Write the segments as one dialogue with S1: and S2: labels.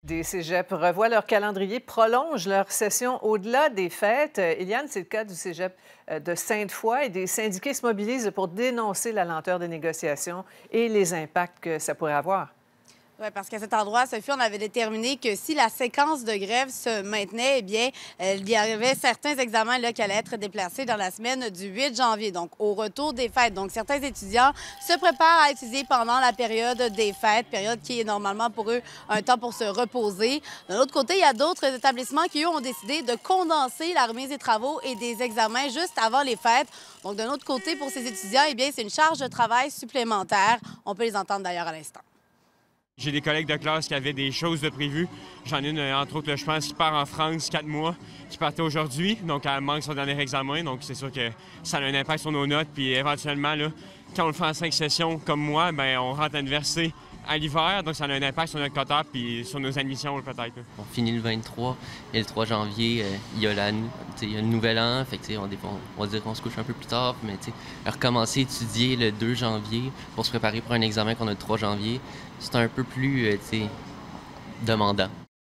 S1: Des cégeps revoient leur calendrier, prolongent leur session au-delà des fêtes. Eliane, c'est le cas du cégep de Sainte-Foy et des syndiqués se mobilisent pour dénoncer la lenteur des négociations et les impacts que ça pourrait avoir.
S2: Oui, parce qu'à cet endroit, Sophie, on avait déterminé que si la séquence de grève se maintenait, eh bien, il y avait certains examens là, qui allaient être déplacés dans la semaine du 8 janvier, donc au retour des fêtes. Donc, certains étudiants se préparent à étudier pendant la période des fêtes, période qui est normalement pour eux un temps pour se reposer. D'un autre côté, il y a d'autres établissements qui, eux, ont décidé de condenser la remise des travaux et des examens juste avant les fêtes. Donc, d'un autre côté, pour ces étudiants, eh bien, c'est une charge de travail supplémentaire. On peut les entendre d'ailleurs à l'instant.
S3: J'ai des collègues de classe qui avaient des choses de prévues. J'en ai une, entre autres, je pense, qui part en France 4 mois, qui partait aujourd'hui. Donc, elle manque son dernier examen. Donc, c'est sûr que ça a un impact sur nos notes. Puis, éventuellement, là, quand on le fait en 5 sessions comme moi, bien, on rentre à l'université à l'hiver. Donc, ça a un impact sur notre quota puis sur nos admissions, peut-être.
S4: On finit le 23 et le 3 janvier, il y a le nouvel an. Fait que, on va dire qu'on se couche un peu plus tard, mais recommencer à étudier le 2 janvier pour se préparer pour un examen qu'on a le 3 janvier, c'est un peu plus demandant.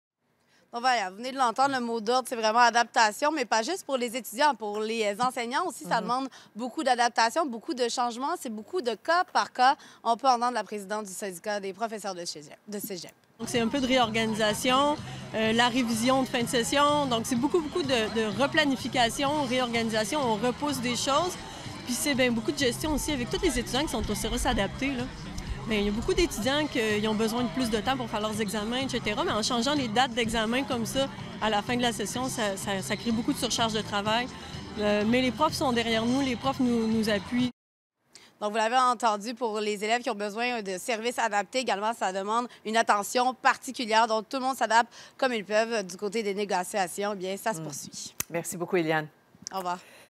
S2: Donc voilà, vous venez de l'entendre, le mot d'ordre, c'est vraiment adaptation, mais pas juste pour les étudiants, pour les enseignants aussi, ça demande beaucoup d'adaptation, beaucoup de changements, c'est beaucoup de cas par cas. On peut entendre la présidente du syndicat des professeurs de cégep.
S5: Donc, c'est un peu de réorganisation, la révision de fin de session. Donc, c'est beaucoup de replanification, réorganisation. On repousse des choses. Puis, c'est beaucoup de gestion aussi avec tous les étudiants qui sont au CERUS adaptés, là. Bien, il y a beaucoup d'étudiants qui ont besoin de plus de temps pour faire leurs examens, etc. Mais en changeant les dates d'examen comme ça, à la fin de la session, ça crée beaucoup de surcharge de travail. Mais les profs sont derrière nous, les profs nous appuient.
S2: Donc, vous l'avez entendu, pour les élèves qui ont besoin de services adaptés également, ça demande une attention particulière. Donc, tout le monde s'adapte comme ils peuvent. Du côté des négociations, bien, ça se poursuit.
S1: Merci beaucoup, Eliane.
S2: Au revoir.